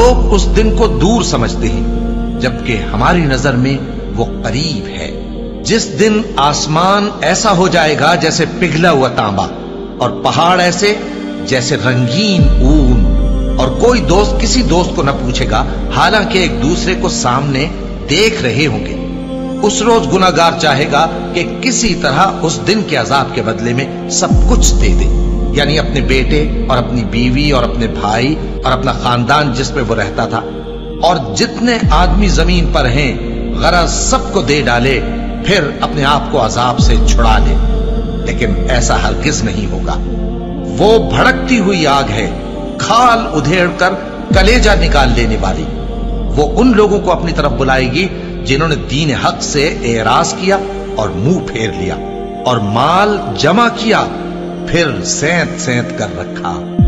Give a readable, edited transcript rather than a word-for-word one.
لوگ اس دن کو دور سمجھتے ہیں جبکہ ہماری نظر میں وہ قریب ہے، جس دن آسمان ایسا ہو جائے گا جیسے پگھلا ہوا تانبا، اور پہاڑ ایسے جیسے رنگین اون، اور کوئی دوست کسی دوست کو نہ پوچھے گا حالانکہ ایک دوسرے کو سامنے دیکھ رہے ہوں گے۔ اس روز گناہگار چاہے گا کہ کسی طرح اس دن کے عذاب کے بدلے میں سب کچھ دے دے، یعنی اپنے بیٹے اور اپنی بیوی اور اپنے بھائی اور اپنا خاندان جس میں وہ رہتا تھا، اور جتنے آدمی زمین پر ہیں غرض سب کو دے ڈالے، پھر اپنے آپ کو عذاب سے چھڑا لے۔ لیکن ایسا ہرگز نہیں ہوگا۔ وہ بھڑکتی ہوئی آگ ہے، کھال ادھیڑ کر کلیجہ نکال لینے والی۔ وہ ان لوگوں کو اپنی طرف بلائے گی جنہوں نے دین حق سے اعراض کیا اور منہ پھیر لیا، اور مال جمع کیا پھر سینت سینت کر رکھا۔